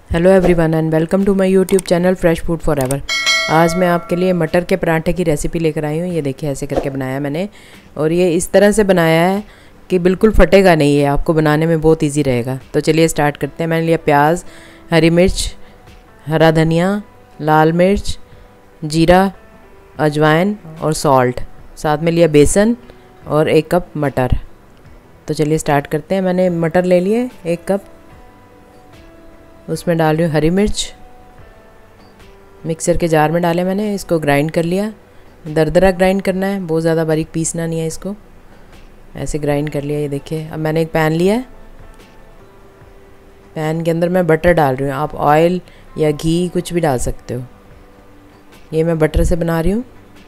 Hello everyone and welcome to my YouTube channel fresh food forever. आज मैं आपके लिए मटर के पराठे की रेसिपी लेकर आई हूँ। ये देखिए ऐसे करके बनाया मैंने, और ये इस तरह से बनाया है कि बिल्कुल फटेगा नहीं, ये आपको बनाने में बहुत इजी रहेगा। तो चलिए स्टार्ट करते हैं। मैंने लिया प्याज, हरी मिर्च, हरा धनिया, लाल मिर्च, जीरा, अजवाइन और सॉल्ट, साथ में लिया बेसन और 1 कप मटर। तो चलिए स्टार्ट करते हैं। मैंने मटर ले लिए 1 कप, उसमें डाल रही हूँ हरी मिर्च। मिक्सर के जार में डाले मैंने, इसको ग्राइंड कर लिया। दरदरा ग्राइंड करना है, बहुत ज़्यादा बारीक पीसना नहीं है इसको, ऐसे ग्राइंड कर लिया। ये देखिए अब मैंने एक पैन लिया है, पैन के अंदर मैं बटर डाल रही हूँ। आप ऑयल या घी कुछ भी डाल सकते हो, ये मैं बटर से बना रही हूँ।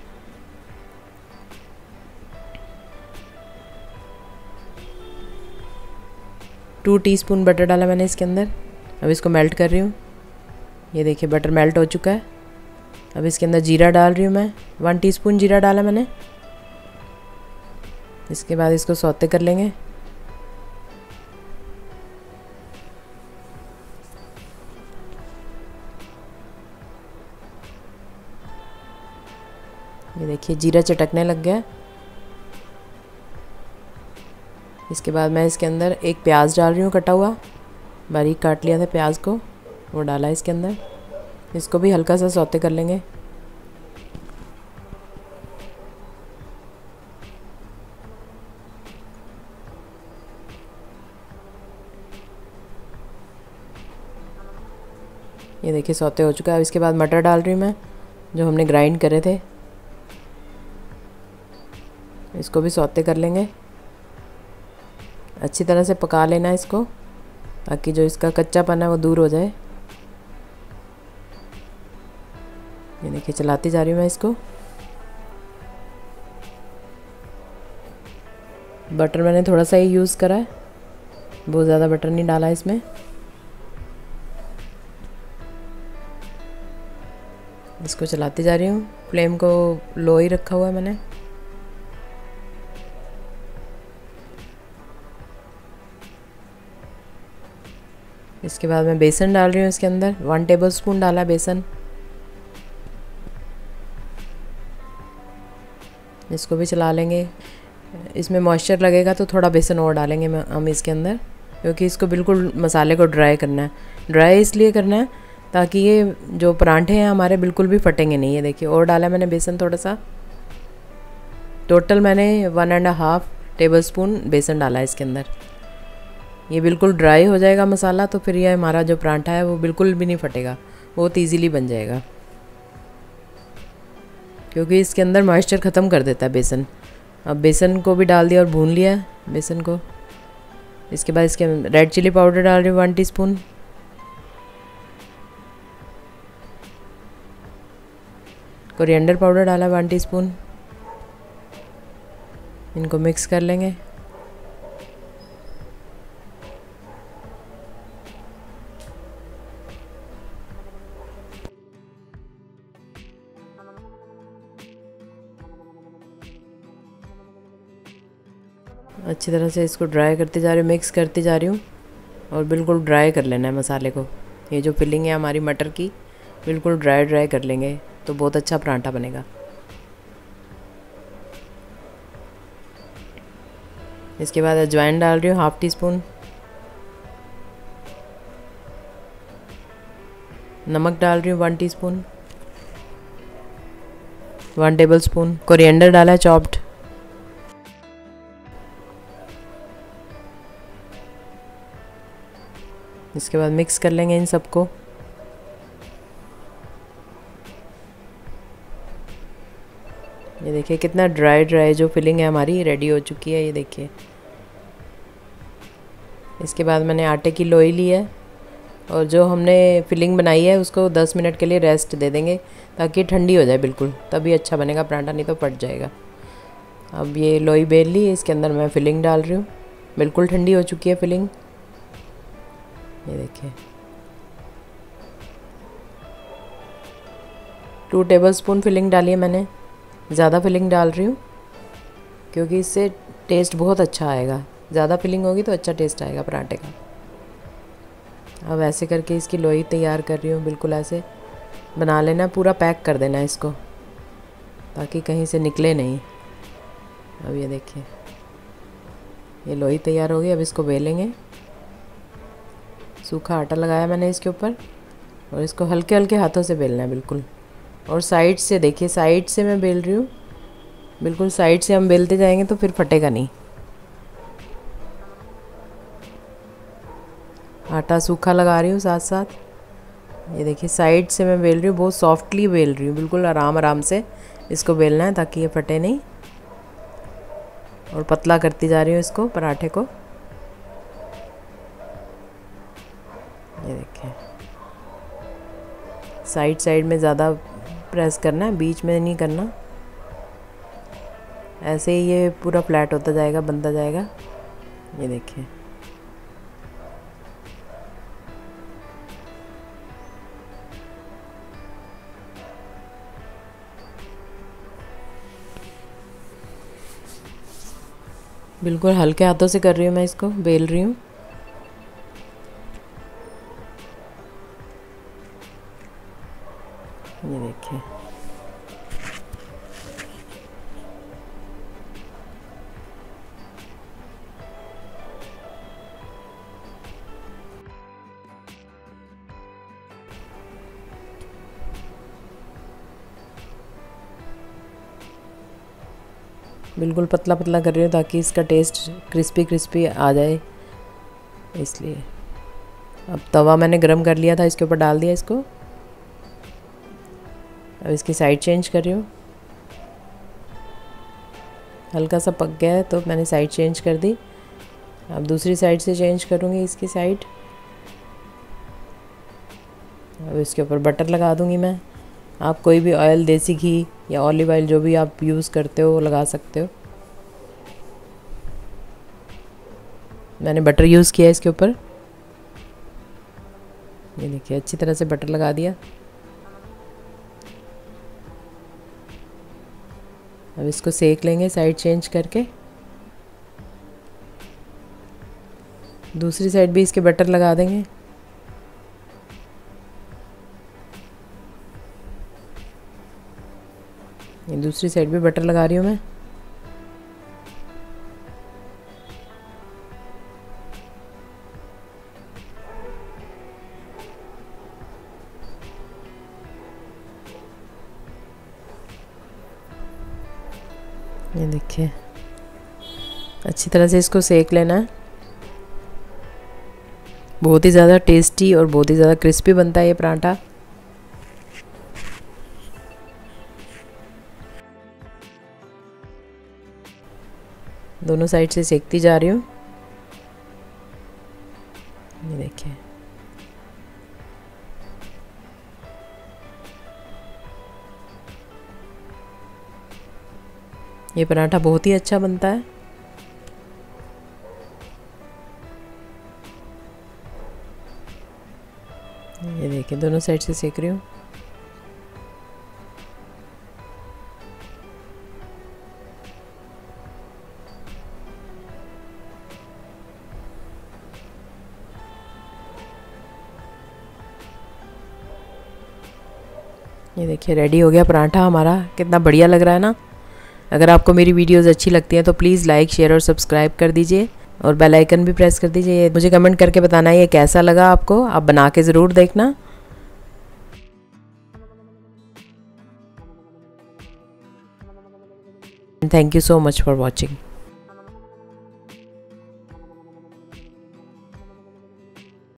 टू टीस्पून बटर डाला मैंने इसके अंदर। अब इसको मेल्ट कर रही हूँ। ये देखिए बटर मेल्ट हो चुका है। अब इसके अंदर जीरा डाल रही हूँ मैं, 1 टीस्पून जीरा डाला मैंने। इसके बाद इसको सौते कर लेंगे। ये देखिए जीरा चटकने लग गया। इसके बाद मैं इसके अंदर एक प्याज डाल रही हूँ, कटा हुआ, बारीक काट लिया था प्याज को, वो डाला इसके अंदर। इसको भी हल्का सा सौते कर लेंगे। ये देखिए सौते हो चुका है। अब इसके बाद मटर डाल रही हूँ मैं, जो हमने ग्राइंड करे थे। इसको भी सौते कर लेंगे, अच्छी तरह से पका लेना इसको, ताकि जो इसका कच्चापन है वो दूर हो जाए। ये देखिए चलाती जा रही हूँ मैं इसको। बटर मैंने थोड़ा सा ही यूज़ करा है, बहुत ज़्यादा बटर नहीं डाला इसमें। इसको चलाती जा रही हूँ, फ्लेम को लो ही रखा हुआ है मैंने। इसके बाद मैं बेसन डाल रही हूँ इसके अंदर, 1 टेबलस्पून डाला बेसन। इसको भी चला लेंगे। इसमें मॉइस्चर लगेगा तो थोड़ा बेसन और डालेंगे हम इसके अंदर, क्योंकि इसको बिल्कुल मसाले को ड्राई करना है। ड्राई इसलिए करना है ताकि ये जो पराठे हैं हमारे बिल्कुल भी फटेंगे नहीं। ये देखिए और डाला मैंने बेसन थोड़ा सा। टोटल मैंने 1.5 टेबलस्पून बेसन डाला है इसके अंदर। ये बिल्कुल ड्राई हो जाएगा मसाला, तो फिर ये हमारा जो पराठा है वो बिल्कुल भी नहीं फटेगा, बहुत ईजीली बन जाएगा, क्योंकि इसके अंदर मॉइस्चर ख़त्म कर देता है बेसन। अब बेसन को भी डाल दिया और भून लिया बेसन को। इसके बाद इसके रेड चिली पाउडर डाल रही हूँ 1 टीस्पून। कोरिएंडर पाउडर डाला 1 टीस्पून। इनको मिक्स कर लेंगे। अच्छी तरह से इसको ड्राई करते जा रही हूँ, मिक्स करती जा रही हूँ, और बिल्कुल ड्राई कर लेना है मसाले को। ये जो फिलिंग है हमारी मटर की, बिल्कुल ड्राई कर लेंगे तो बहुत अच्छा पराठा बनेगा। इसके बाद अजवाइन डाल रही हूँ 1/2 टीस्पून। नमक डाल रही हूँ 1 टीस्पून। 1 टेबलस्पून कोरिएंडर डाला है चॉप्ड। इसके बाद मिक्स कर लेंगे इन सबको। ये देखिए कितना ड्राई जो फिलिंग है हमारी रेडी हो चुकी है। ये देखिए। इसके बाद मैंने आटे की लोई ली है, और जो हमने फिलिंग बनाई है उसको 10 मिनट के लिए रेस्ट दे देंगे, ताकि ठंडी हो जाए बिल्कुल, तभी अच्छा बनेगा पराठा, नहीं तो फट जाएगा। अब ये लोई बेल ली, इसके अंदर मैं फिलिंग डाल रही हूँ। बिल्कुल ठंडी हो चुकी है फिलिंग। ये देखिए 2 टेबलस्पून फिलिंग डाली है मैंने, ज़्यादा फिलिंग डाल रही हूँ क्योंकि इससे टेस्ट बहुत अच्छा आएगा। ज़्यादा फिलिंग होगी तो अच्छा टेस्ट आएगा पराठे का। अब ऐसे करके इसकी लोई तैयार कर रही हूँ। बिल्कुल ऐसे बना लेना, पूरा पैक कर देना इसको ताकि कहीं से निकले नहीं। अब ये देखिए ये लोई तैयार हो गई। अब इसको बेलेंगे। सूखा आटा लगाया मैंने इसके ऊपर और इसको हल्के हल्के हाथों से बेलना है बिल्कुल। और साइड से देखिए, साइड से मैं बेल रही हूँ। बिल्कुल साइड से हम बेलते जाएंगे तो फिर फटेगा नहीं। आटा सूखा लगा रही हूँ साथ साथ। ये देखिए साइड से मैं बेल रही हूँ, बहुत सॉफ्टली बेल रही हूँ। बिल्कुल आराम आराम से इसको बेलना है ताकि ये फटे नहीं। और पतला करती जा रही हूँ इसको, पराठे को। ये देखिए साइड साइड में ज़्यादा प्रेस करना है, बीच में नहीं करना। ऐसे ही ये पूरा फ्लैट होता जाएगा, बनता जाएगा। ये देखिए बिल्कुल हल्के हाथों से कर रही हूँ मैं, इसको बेल रही हूँ। ये देखिए बिल्कुल पतला पतला कर रही हूँ ताकि इसका टेस्ट क्रिस्पी क्रिस्पी आ जाए, इसलिए। अब तवा मैंने गरम कर लिया था, इसके ऊपर डाल दिया इसको। अब इसकी साइड चेंज कर रही हूँ। हल्का सा पक गया है तो मैंने साइड चेंज कर दी। अब दूसरी साइड से चेंज करूँगी इसकी साइड। अब इसके ऊपर बटर लगा दूँगी मैं। आप कोई भी ऑयल, देसी घी या ऑलिव ऑयल जो भी आप यूज़ करते हो वो लगा सकते हो। मैंने बटर यूज़ किया इसके ऊपर। ये देखिए अच्छी तरह से बटर लगा दिया। अब इसको सेक लेंगे साइड चेंज करके। दूसरी साइड भी इसके बटर लगा देंगे। ये दूसरी साइड भी बटर लगा रही हूँ मैं। ये देखिए अच्छी तरह से इसको सेक लेना है। बहुत ही ज़्यादा टेस्टी और बहुत ही ज़्यादा क्रिस्पी बनता है ये पराठा। दोनों साइड से सेकती जा रही हूँ। ये देखिए ये पराठा बहुत ही अच्छा बनता है। ये देखिए दोनों साइड से सेक रही हूँ। ये देखिए रेडी हो गया पराठा हमारा। कितना बढ़िया लग रहा है ना। अगर आपको मेरी वीडियोस अच्छी लगती हैं तो प्लीज़ लाइक, शेयर और सब्सक्राइब कर दीजिए और बेल आइकन भी प्रेस कर दीजिए। मुझे कमेंट करके बताना ये कैसा लगा आपको। आप बना के ज़रूर देखना। Thank you so much for watching.